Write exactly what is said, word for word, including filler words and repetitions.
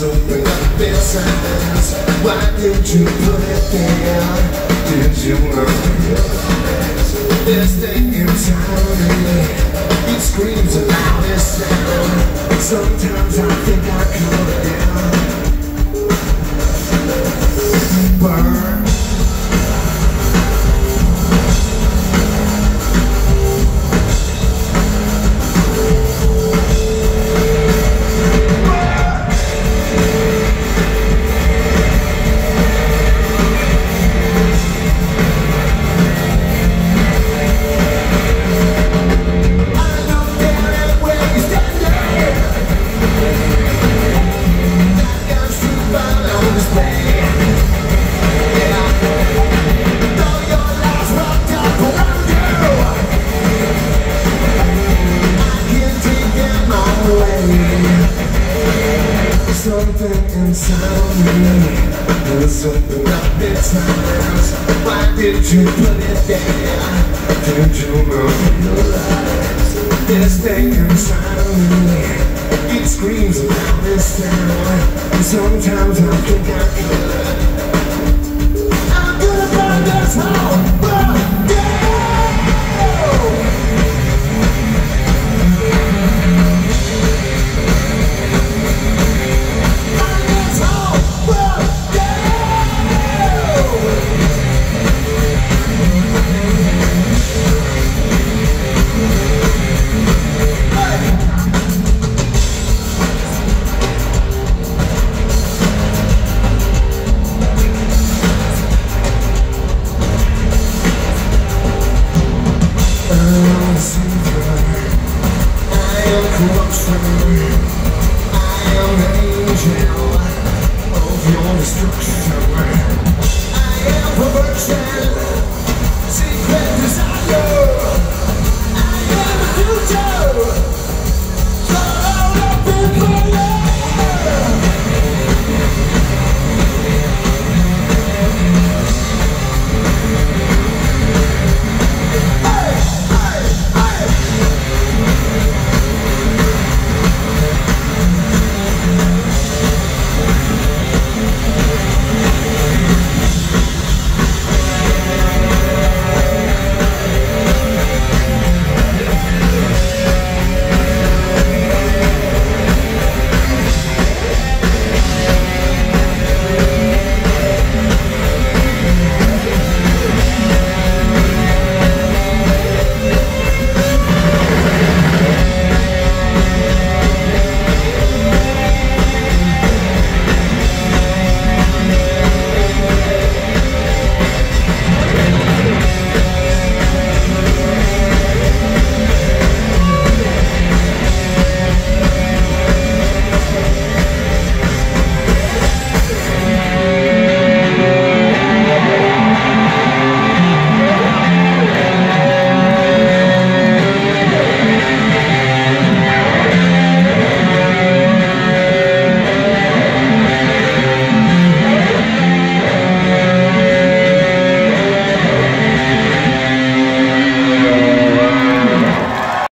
something up inside. Why did you put it there? Did you realize this thing inside me? It screams a loudest sound. Sometimes I think I cut it down. Burn. Something inside me, there's something up inside. Why did you put it there? Did you realize this thing inside me? It screams about this sound. Sometimes I think I could